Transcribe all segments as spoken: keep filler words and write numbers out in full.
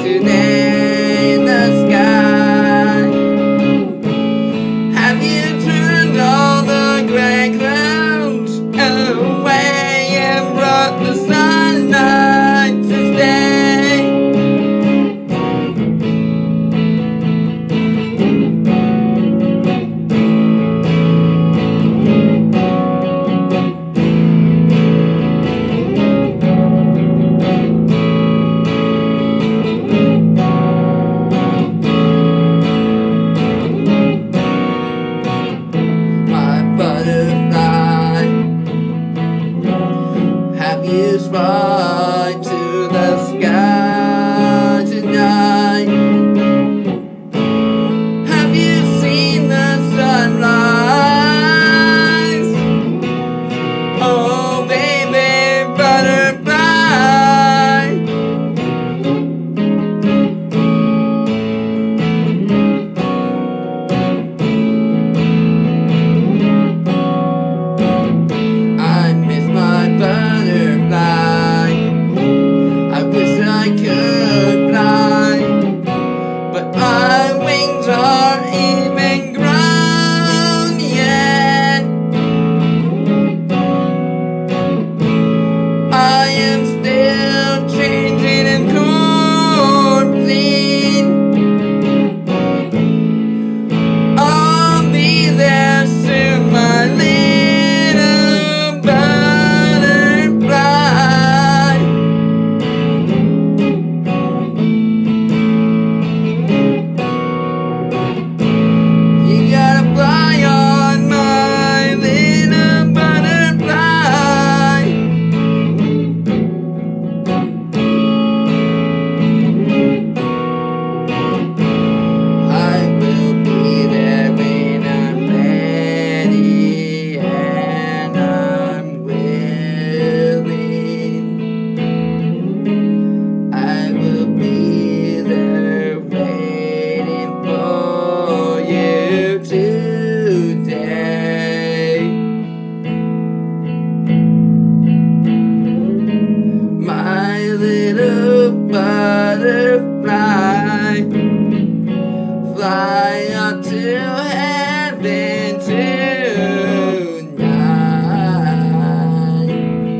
today in the sky. Have you turned all the gray clouds away and brought the sunlight to stay? You fly to the sky tonight. Have you seen the sunrise? Oh baby butterfly, I miss my butterfly. I wish I could fly, but my wings aren't even grown yet. I am still changing and corpsing. I'll be there soon, my little butterfly. You gotta fly on, my little butterfly. I will be there when I'm ready and I'm willing. I will be there waiting for you today. My little butterfly, fly up to heaven tonight.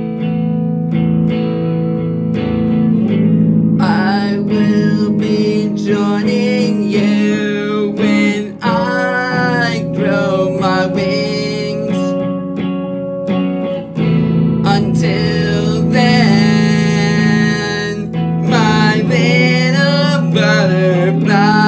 I will be joining you when I grow my wings. Until then, my little butterfly.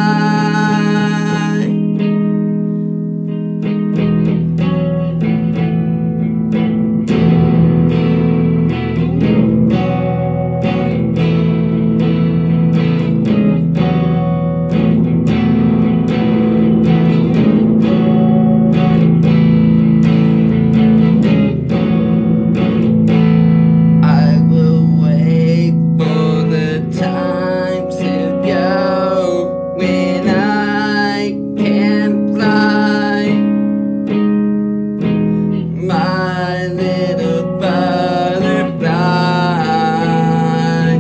I will wait for the time to go when I can fly. My little butterfly.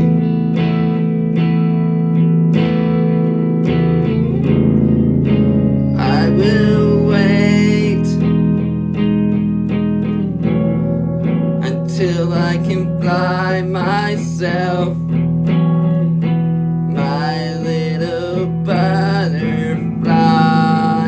I will wait until I can fly myself, my little butterfly.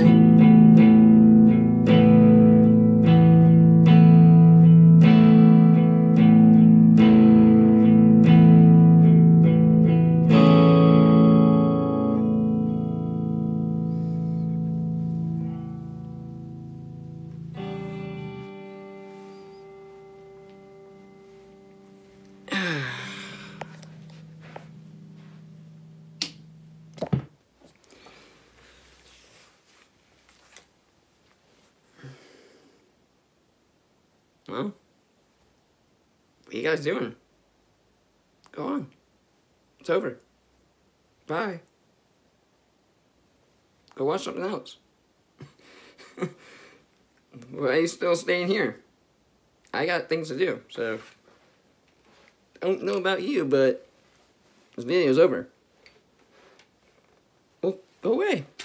Well, what are you guys doing? Go on. It's over. Bye. Go watch something else. Why are you still staying here? I got things to do, so... I don't know about you, but this video's over. Go away.